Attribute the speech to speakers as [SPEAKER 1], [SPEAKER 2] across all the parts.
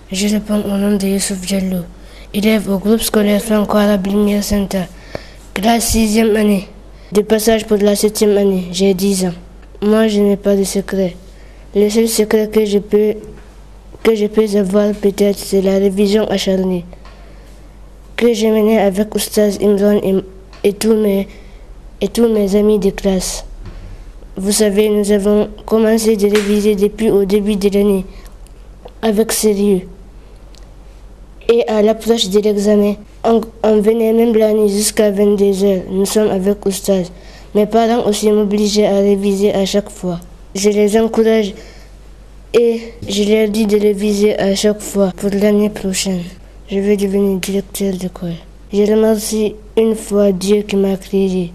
[SPEAKER 1] Je réponds au nom de Youssouf Diallo, élève au groupe scolaire franco-arabe Lumière Center, classe 6e année. De passage pour la 7e année, j'ai 10 ans. Moi, je n'ai pas de secret. Le seul secret que je peux avoir peut-être, c'est la révision acharnée que j'ai menée avec Oustaz Imran et tous mes amis de classe. Vous savez, nous avons commencé de réviser depuis au début de l'année, avec sérieux. Et à l'approche de l'examen, on venait même la nuit jusqu'à 22h. Nous sommes avec Oustaz. Mes parents aussi m'obligeaient à réviser à chaque fois. Je les encourage et je leur dis de réviser à chaque fois pour l'année prochaine. Je veux devenir directeur d'école. Je remercie une fois Dieu qui m'a créé.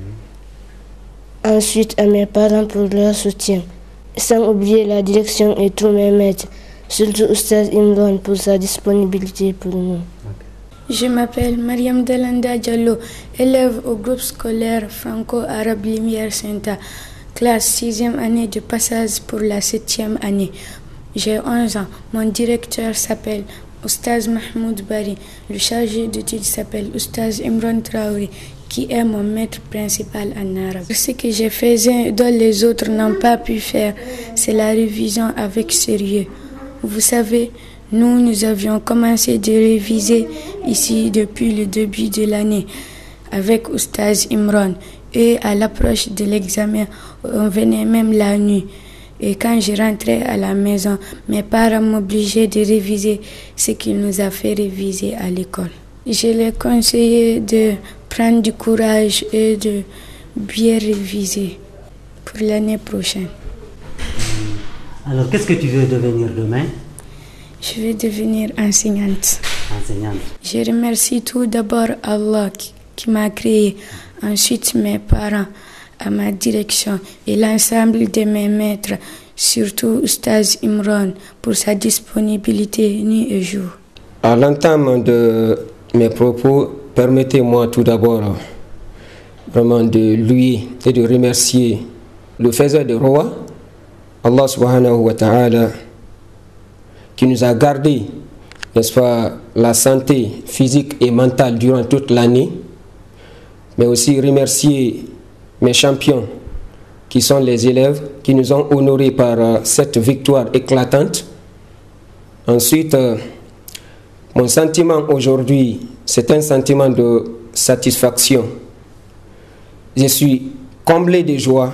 [SPEAKER 1] Ensuite à mes parents pour leur soutien. Sans oublier la direction et tous mes maîtres. Surtout Oustaz Imran pour sa disponibilité pour nous.
[SPEAKER 2] Je m'appelle Mariam Dalanda Diallo, élève au groupe scolaire franco-arabe Lumière Center, classe 6e année de passage pour la 7e année. J'ai 11 ans. Mon directeur s'appelle Oustaz Mahmoud Bari. Le chargé d'études s'appelle Oustaz Imran Traouri, qui est mon maître principal en arabe. Ce que je faisais dont les autres n'ont pas pu faire, c'est la révision avec sérieux. Vous savez, nous avions commencé de réviser ici depuis le début de l'année avec Oustaz Imran. Et à l'approche de l'examen, on venait même la nuit. Et quand je rentrais à la maison, mes parents m'obligeaient de réviser ce qu'il nous a fait réviser à l'école. Je les conseillais de prendre du courage et de bien réviser pour l'année prochaine.
[SPEAKER 3] Alors, qu'est-ce que tu veux devenir demain?
[SPEAKER 2] Je veux devenir enseignante.
[SPEAKER 3] Enseignante.
[SPEAKER 2] Je remercie tout d'abord Allah qui m'a créé, ensuite mes parents, à ma direction et l'ensemble de mes maîtres, surtout Oustaz Imran pour sa disponibilité nuit et jour.
[SPEAKER 4] À l'entame de mes propos, permettez-moi tout d'abord vraiment de louer et de remercier le faiseur des rois, Allah subhanahu wa ta'ala, qui nous a gardé, n'est-ce pas, la santé physique et mentale durant toute l'année, mais aussi remercier mes champions qui sont les élèves qui nous ont honorés par cette victoire éclatante. Ensuite, mon sentiment aujourd'hui, c'est un sentiment de satisfaction. Je suis comblé de joie,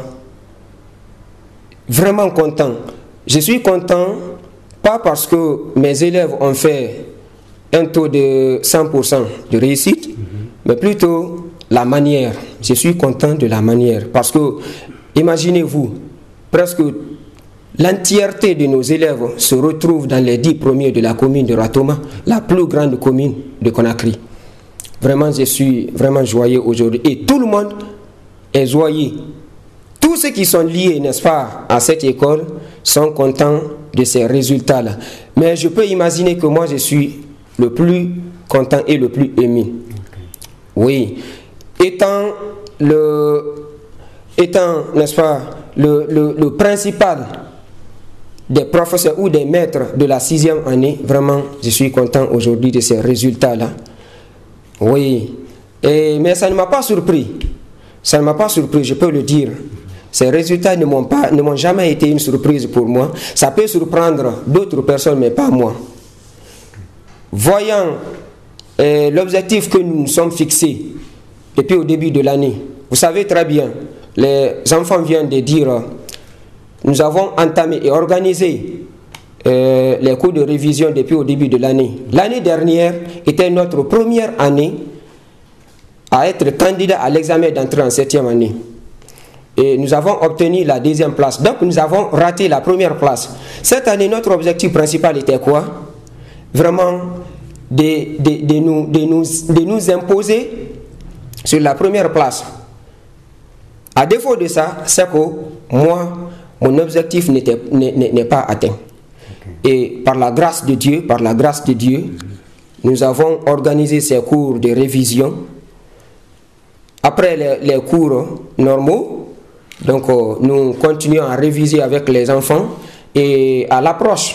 [SPEAKER 4] vraiment content. Je suis content pas parce que mes élèves ont fait un taux de 100% de réussite, mais plutôt la manière. Je suis content de la manière parce que, imaginez-vous, presque l'entièreté de nos élèves se retrouve dans les 10 premiers de la commune de Ratoma, la plus grande commune de Conakry. Vraiment, je suis vraiment joyeux aujourd'hui. Et tout le monde est joyeux. Tous ceux qui sont liés, n'est-ce pas, à cette école sont contents de ces résultats-là. Mais je peux imaginer que moi, je suis le plus content et le plus ému. Oui. Étant, n'est-ce pas, le principal des professeurs ou des maîtres de la 6e année, vraiment, je suis content aujourd'hui de ces résultats-là. Oui. Mais ça ne m'a pas surpris. Ça ne m'a pas surpris, je peux le dire. Ces résultats ne m'ont jamais été une surprise pour moi. Ça peut surprendre d'autres personnes, mais pas moi. Voyant l'objectif que nous nous sommes fixés depuis au début de l'année, vous savez très bien, les enfants viennent de dire, nous avons entamé et organisé les cours de révision depuis au début de l'année. L'année dernière était notre première année à être candidat à l'examen d'entrée en 7e année. Et nous avons obtenu la 2e place. Donc nous avons raté la première place. Cette année, notre objectif principal était quoi? Vraiment de nous imposer sur la première place. À défaut de ça, c'est que moi, mon objectif n'est pas atteint. Et par la grâce de Dieu, nous avons organisé ces cours de révision. Après les cours normaux, donc nous continuons à réviser avec les enfants et à l'approche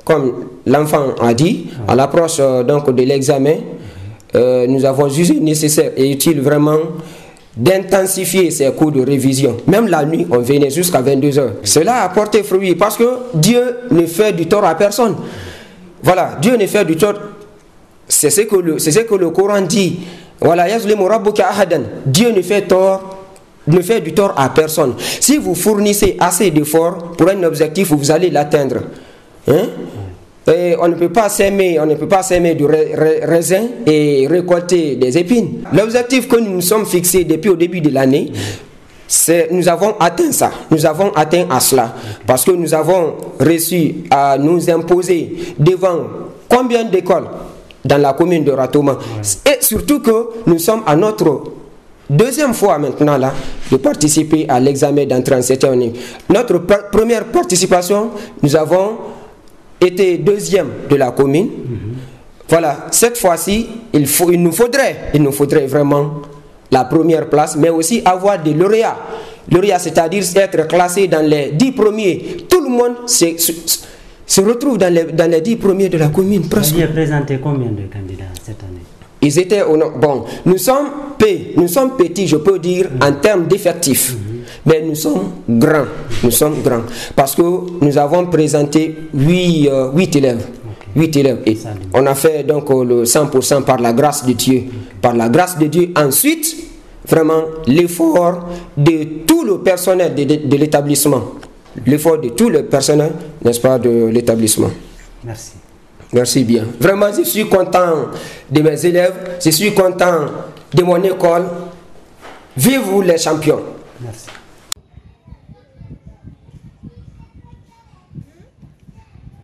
[SPEAKER 4] comme l'enfant a dit, à l'approche donc de l'examen, nous avons jugé nécessaire et utile vraiment d'intensifier ces cours de révision. Même la nuit, on venait jusqu'à 22 heures. Cela a porté fruit parce que Dieu ne fait du tort à personne. Voilà, Dieu ne fait du tort. C'est ce que le Coran dit. Voilà, Dieu ne fait du tort à personne. Si vous fournissez assez d'efforts pour un objectif, vous allez l'atteindre. Hein? Et on ne peut pas s'aimer du raisin et récolter des épines. L'objectif que nous nous sommes fixés depuis au début de l'année, nous avons atteint ça. Nous avons atteint à cela. Parce que nous avons réussi à nous imposer devant combien d'écoles dans la commune de Ratouma. Et surtout que nous sommes à notre deuxième fois maintenant là de participer à l'examen d'entrée en 7e année. Notre première participation, nous avons été deuxième de la commune. Voilà, cette fois-ci, il nous faudrait vraiment la première place, mais aussi avoir des lauréats. Lauréats, c'est-à-dire être classé dans les 10 premiers. Tout le monde se retrouve dans les 10 premiers de la commune.
[SPEAKER 3] Vous avez présenté combien de candidats cette année?
[SPEAKER 4] Ils étaient bon, nous sommes petits, je peux dire, en termes d'effectifs. Mais nous sommes grands. Parce que nous avons présenté 8 élèves. 8 élèves. Et on a fait donc le 100% par la grâce de Dieu. Par la grâce de Dieu. Ensuite, vraiment, l'effort de tout le personnel de l'établissement. L'effort de tout le personnel, n'est-ce pas, de l'établissement.
[SPEAKER 3] Merci.
[SPEAKER 4] Merci bien. Vraiment, je suis content de mes élèves. Je suis content de mon école. Vive vous les champions.
[SPEAKER 3] Merci.